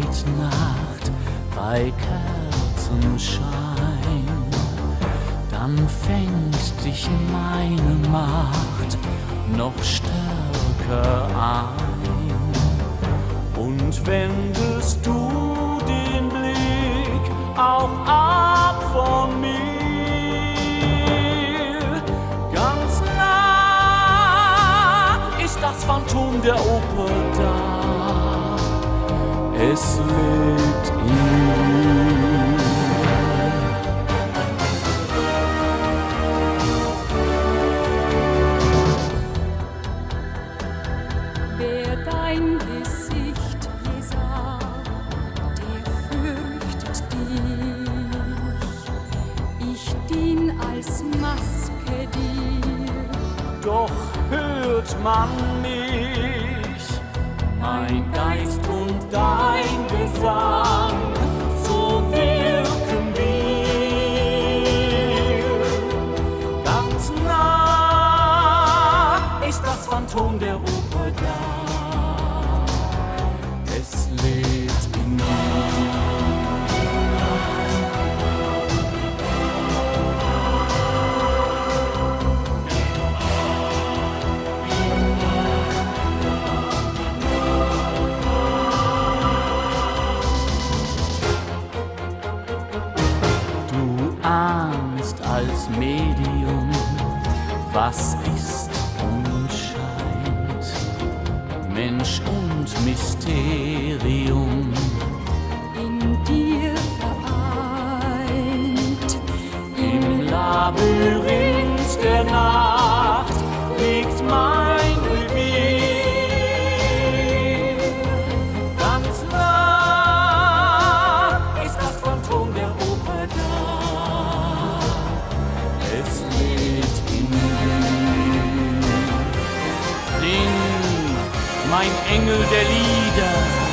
Nacht bei Kerzenschein, dann fängt dich meine Macht noch stärker ein und wendest du den Blick auch ab von mir. Ganz nah ist das Phantom der Oper da, es lebt in mir. Wer dein Gesicht je sah, der fürchtet dich. Ich dien als Maske dir. Doch hört man mich, mein Geist und dein Gesang, so wirken wir. Ganz nah ist das Phantom der Oper da, es lebt in mir. Ahnst als Medium, was ist und scheint, Mensch und Mysterium In dir vereint. im Labyrinth der Nacht liegt mein Revier. Ganz nah ist das Phantom der Oper da, es lebt in mir. Sing, mein Engel der Lieder,